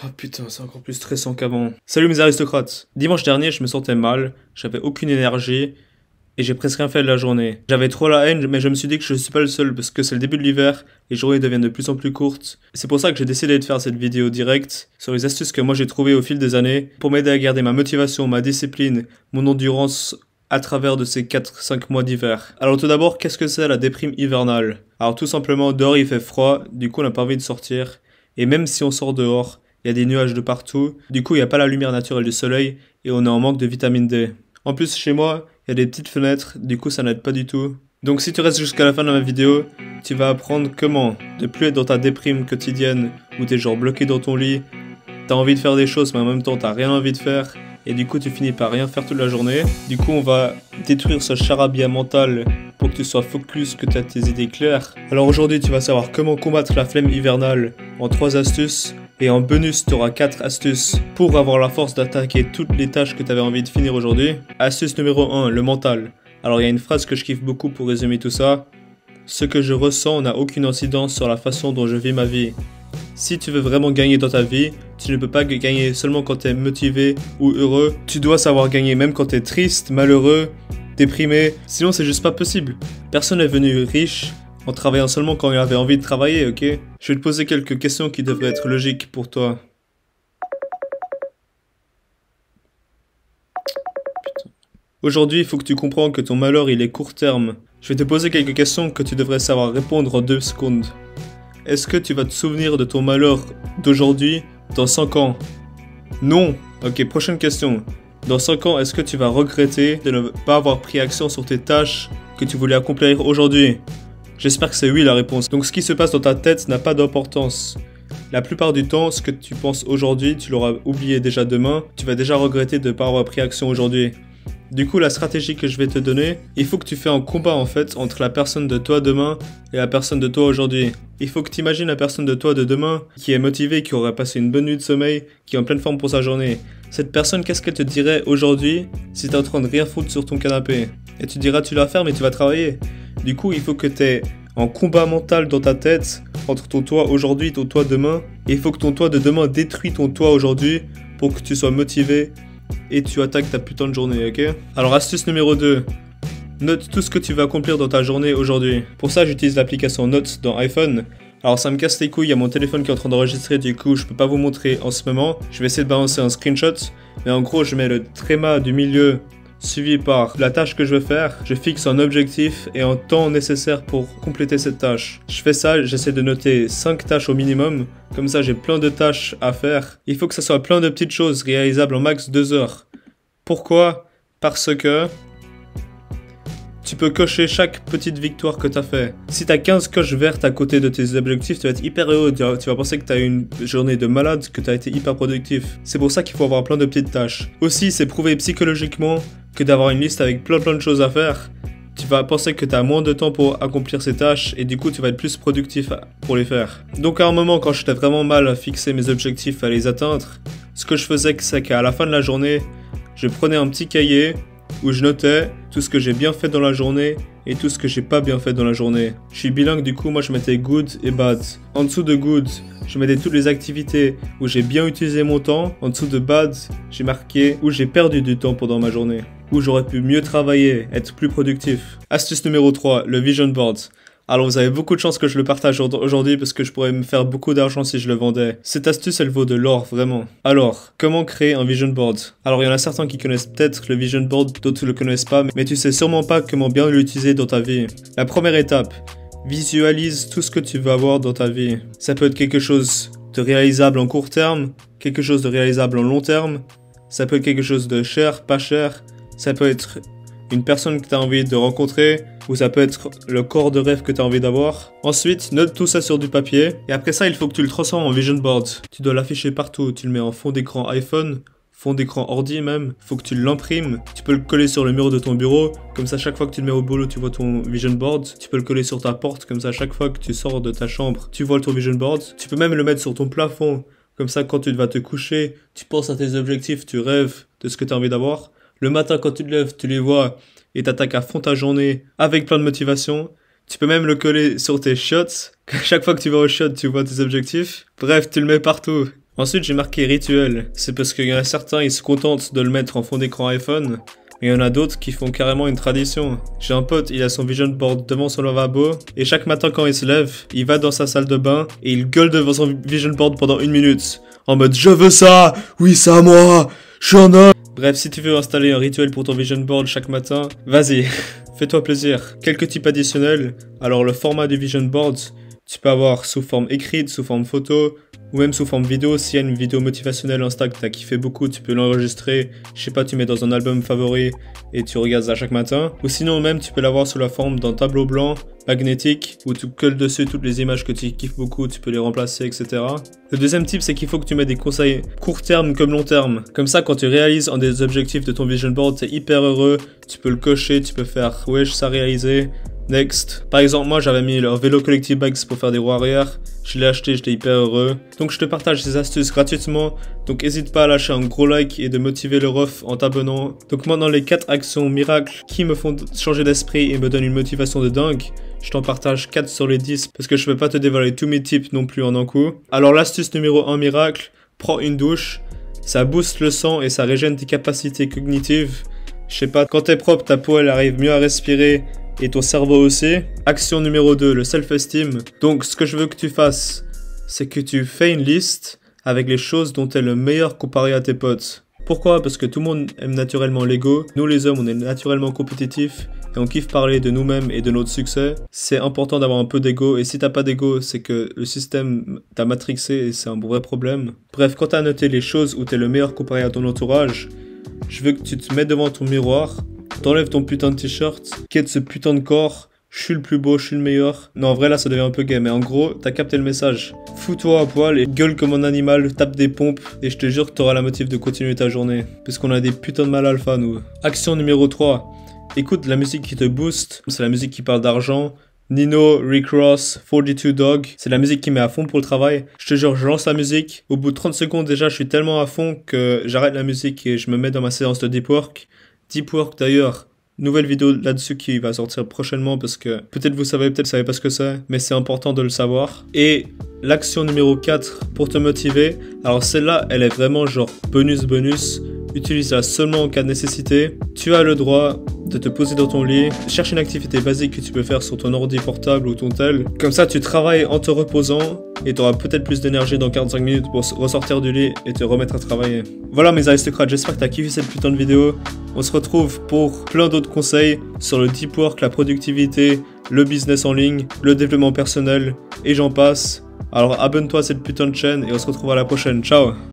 Oh putain, c'est encore plus stressant qu'avant. Salut mes aristocrates. Dimanche dernier, je me sentais mal, j'avais aucune énergie et j'ai presque rien fait de la journée. J'avais trop la haine, mais je me suis dit que je suis pas le seul parce que c'est le début de l'hiver, les journées deviennent de plus en plus courtes. C'est pour ça que j'ai décidé de faire cette vidéo directe sur les astuces que moi j'ai trouvées au fil des années pour m'aider à garder ma motivation, ma discipline, mon endurance à travers de ces 4-5 mois d'hiver. Alors tout d'abord, qu'est-ce que c'est la déprime hivernale? Alors tout simplement, dehors il fait froid, du coup on n'a pas envie de sortir, et même si on sort dehors, il y a des nuages de partout, du coup il n'y a pas la lumière naturelle du soleil, et on est en manque de vitamine D. En plus chez moi, il y a des petites fenêtres, du coup ça n'aide pas du tout. Donc si tu restes jusqu'à la fin de ma vidéo, tu vas apprendre comment ne plus être dans ta déprime quotidienne, où t'es genre bloqué dans ton lit, t'as envie de faire des choses mais en même temps t'as rien envie de faire, et du coup tu finis par rien faire toute la journée. Du coup on va détruire ce charabia mental pour que tu sois focus, que tu aies tes idées claires. Alors aujourd'hui tu vas savoir comment combattre la flemme hivernale en 3 astuces. Et en bonus, tu auras 4 astuces pour avoir la force d'attaquer toutes les tâches que tu avais envie de finir aujourd'hui. Astuce numéro 1, le mental. Alors il y a une phrase que je kiffe beaucoup pour résumer tout ça. Ce que je ressens n'a aucune incidence sur la façon dont je vis ma vie. Si tu veux vraiment gagner dans ta vie, tu ne peux pas gagner seulement quand tu es motivé ou heureux. Tu dois savoir gagner même quand tu es triste, malheureux, déprimé. Sinon c'est juste pas possible. Personne n'est venu riche en travaillant seulement quand il avait envie de travailler, ok? Je vais te poser quelques questions qui devraient être logiques pour toi. Putain. Aujourd'hui, il faut que tu comprennes que ton malheur, il est court terme. Je vais te poser quelques questions que tu devrais savoir répondre en 2 secondes. Est-ce que tu vas te souvenir de ton malheur d'aujourd'hui dans 5 ans? Non. Ok, prochaine question. Dans 5 ans, est-ce que tu vas regretter de ne pas avoir pris action sur tes tâches que tu voulais accomplir aujourd'hui? J'espère que c'est oui la réponse. Donc ce qui se passe dans ta tête n'a pas d'importance. La plupart du temps, ce que tu penses aujourd'hui, tu l'auras oublié déjà demain. Tu vas déjà regretter de ne pas avoir pris action aujourd'hui. Du coup, la stratégie que je vais te donner, il faut que tu fasses un combat en fait entre la personne de toi demain et la personne de toi aujourd'hui. Il faut que tu imagines la personne de toi de demain qui est motivée, qui aurait passé une bonne nuit de sommeil, qui est en pleine forme pour sa journée. Cette personne, qu'est-ce qu'elle te dirait aujourd'hui si tu es en train de rien foutre sur ton canapé? Et tu diras tu vas faire mais tu vas travailler. Du coup, il faut que tu aies un combat mental dans ta tête entre ton toi aujourd'hui et ton toi demain. Et il faut que ton toi de demain détruise ton toi aujourd'hui pour que tu sois motivé et tu attaques ta putain de journée, ok? Alors, astuce numéro 2. Note tout ce que tu vas accomplir dans ta journée aujourd'hui. Pour ça, j'utilise l'application Notes dans iPhone. Alors, ça me casse les couilles, il y a mon téléphone qui est en train d'enregistrer, du coup, je peux pas vous montrer en ce moment. Je vais essayer de balancer un screenshot. Mais en gros, je mets le tréma du milieu suivi par la tâche que je veux faire, je fixe un objectif et un temps nécessaire pour compléter cette tâche. Je fais ça, j'essaie de noter 5 tâches au minimum, comme ça j'ai plein de tâches à faire. Il faut que ça soit plein de petites choses réalisables en max 2 heures. Pourquoi? Parce que tu peux cocher chaque petite victoire que tu as fait. Si tu as 15 coches vertes à côté de tes objectifs, tu vas être hyper heureux. Tu vas penser que tu as eu une journée de malade, que tu as été hyper productif. C'est pour ça qu'il faut avoir plein de petites tâches. Aussi, c'est prouvé psychologiquement que d'avoir une liste avec plein de choses à faire. Tu vas penser que tu as moins de temps pour accomplir ces tâches et du coup tu vas être plus productif pour les faire. Donc à un moment, quand j'étais vraiment mal à fixer mes objectifs, à les atteindre, ce que je faisais, c'est qu'à la fin de la journée, je prenais un petit cahier où je notais tout ce que j'ai bien fait dans la journée et tout ce que j'ai pas bien fait dans la journée. Je suis bilingue, du coup moi je mettais good et bad. En dessous de good, je mettais toutes les activités où j'ai bien utilisé mon temps. En dessous de bad, j'ai marqué où j'ai perdu du temps pendant ma journée, où j'aurais pu mieux travailler, être plus productif. Astuce numéro 3, le vision board. Alors vous avez beaucoup de chance que je le partage aujourd'hui parce que je pourrais me faire beaucoup d'argent si je le vendais. Cette astuce elle vaut de l'or vraiment. Alors, comment créer un vision board? Alors il y en a certains qui connaissent peut-être le vision board, d'autres ne le connaissent pas, mais tu sais sûrement pas comment bien l'utiliser dans ta vie. La première étape, visualise tout ce que tu veux avoir dans ta vie. Ça peut être quelque chose de réalisable en court terme, quelque chose de réalisable en long terme, ça peut être quelque chose de cher, pas cher, ça peut être une personne que tu as envie de rencontrer, ou ça peut être le corps de rêve que tu as envie d'avoir. Ensuite, note tout ça sur du papier, et après ça, il faut que tu le transformes en vision board. Tu dois l'afficher partout, tu le mets en fond d'écran iPhone, fond d'écran ordi même, faut que tu l'imprimes. Tu peux le coller sur le mur de ton bureau, comme ça chaque fois que tu le mets au boulot, tu vois ton vision board. Tu peux le coller sur ta porte, comme ça chaque fois que tu sors de ta chambre, tu vois ton vision board. Tu peux même le mettre sur ton plafond, comme ça quand tu vas te coucher, tu penses à tes objectifs, tu rêves de ce que tu as envie d'avoir. Le matin, quand tu te lèves, tu les vois et t'attaques à fond ta journée avec plein de motivation. Tu peux même le coller sur tes shots. Chaque fois que tu vas au shot, tu vois tes objectifs. Bref, tu le mets partout. Ensuite, j'ai marqué rituel. C'est parce qu'il y en a certains, ils se contentent de le mettre en fond d'écran iPhone. Mais il y en a d'autres qui font carrément une tradition. J'ai un pote, il a son vision board devant son lavabo. Et chaque matin quand il se lève, il va dans sa salle de bain. Et il gueule devant son vision board pendant 1 minute. En mode, je veux ça! Oui, ça à moi! Je suis un homme! Bref, si tu veux installer un rituel pour ton vision board chaque matin, vas-y, fais-toi plaisir. Quelques types additionnels. Alors le format du vision board, tu peux avoir sous forme écrite, sous forme photo, ou même sous forme vidéo. S'il y a une vidéo motivationnelle Insta que t'as kiffé beaucoup, tu peux l'enregistrer. Je sais pas, tu mets dans un album favori et tu regardes ça chaque matin. Ou sinon même, tu peux l'avoir sous la forme d'un tableau blanc magnétique où tu colles dessus toutes les images que tu kiffes beaucoup, tu peux les remplacer, etc. Le deuxième type, c'est qu'il faut que tu mettes des conseils court terme comme long terme. Comme ça, quand tu réalises un des objectifs de ton vision board, t'es hyper heureux, tu peux le cocher, tu peux faire « wesh, ça réalisé ». Next. Par exemple, moi j'avais mis leur vélo collective bags pour faire des roues arrière. Je l'ai acheté, j'étais hyper heureux. Donc je te partage ces astuces gratuitement. Donc n'hésite pas à lâcher un gros like et de motiver le ref en t'abonnant. Donc maintenant les 4 actions miracles qui me font changer d'esprit et me donnent une motivation de dingue. Je t'en partage 4 sur les 10 parce que je peux pas te dévoiler tous mes tips non plus en un coup. Alors l'astuce numéro 1 miracle, prends une douche. Ça booste le sang et ça régène tes capacités cognitives. Je sais pas, quand t'es propre, ta peau elle arrive mieux à respirer. Et ton cerveau aussi. Action numéro 2, le self-esteem. Donc ce que je veux que tu fasses, c'est que tu fais une liste avec les choses dont tu es le meilleur comparé à tes potes. Pourquoi? Parce que tout le monde aime naturellement l'ego. Nous les hommes, on est naturellement compétitifs et on kiffe parler de nous-mêmes et de notre succès. C'est important d'avoir un peu d'ego et si t'as pas d'ego, c'est que le système t'a matrixé et c'est un vrai problème. Bref, quand t'as noté les choses où t'es le meilleur comparé à ton entourage, je veux que tu te mettes devant ton miroir. T'enlèves ton putain de t-shirt, quête ce putain de corps, je suis le plus beau, je suis le meilleur. Non, en vrai là ça devient un peu gay, mais en gros, t'as capté le message. Fous-toi à poil et gueule comme un animal, tape des pompes, et je te jure que t'auras la motive de continuer ta journée. Parce qu'on a des putains de mal alpha, nous. Action numéro 3. Écoute la musique qui te booste, c'est la musique qui parle d'argent. Nino, Rick Ross, 42 Dog, c'est la musique qui met à fond pour le travail. Je te jure, je lance la musique. Au bout de 30 secondes déjà, je suis tellement à fond que j'arrête la musique et je me mets dans ma séance de deep work. Deep Work d'ailleurs, nouvelle vidéo là-dessus qui va sortir prochainement parce que peut-être vous savez, peut-être vous savez pas ce que c'est, mais c'est important de le savoir. Et l'action numéro 4 pour te motiver, alors celle-là, elle est vraiment genre bonus, utilise-la seulement en cas de nécessité. Tu as le droit de te poser dans ton lit, cherche une activité basique que tu peux faire sur ton ordi portable ou ton tel. Comme ça, tu travailles en te reposant et tu auras peut-être plus d'énergie dans 45 minutes pour ressortir du lit et te remettre à travailler. Voilà mes aristocrates, j'espère que tu as kiffé cette putain de vidéo. On se retrouve pour plein d'autres conseils sur le deep work, la productivité, le business en ligne, le développement personnel et j'en passe. Alors abonne-toi à cette putain de chaîne et on se retrouve à la prochaine. Ciao!